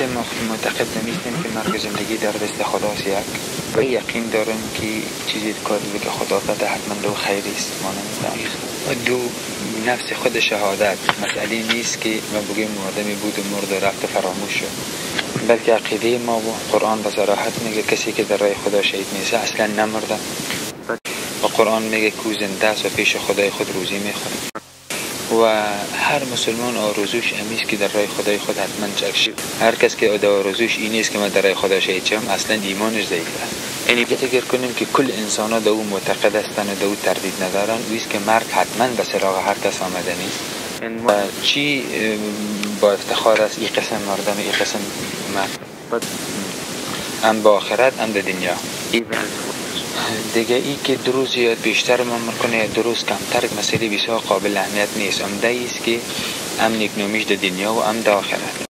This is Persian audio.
ما معتقد نیستیم که مرگ زندگی در دست خداست یک و یقین دارم که چیزی کاری که خدا داده حتما دو خیری است. ما نمیدونم دو نفس خود شهادت مسئله نیست که ما بگیم آدمی بود و مرد و رفت و فراموش شد، بلکه عقیده ما و قرآن به صراحت میگه کسی که در راه خدا شهید میشه اصلا نمرده و قرآن میگه که زنده است و پیش خدای خود روزی میخوره و هر مسلمان آرزوش امیست که در راه خدای خود حتما چکشید. هر کس که آرزوش این نیست که من در راه خدا شهید شم اصلا ایمانش ضعیف است. یعنی فکر کنیم که کل انسان ها دو معتقد هستند و دو تردید ندارن ویست که مرگ حتما به سراغ هر کس آمده نیست و چی با افتخار است این قسم مردم این قسم مرگ هم با آخرت هم در دنیا دیگه ای که دروز زیاد بیشتر ما میکنه دروز کمتر مسئله بسیار قابل اهمیت نیست. عمده ایست که هم اکنومیش در دنیا و هم در آخرت.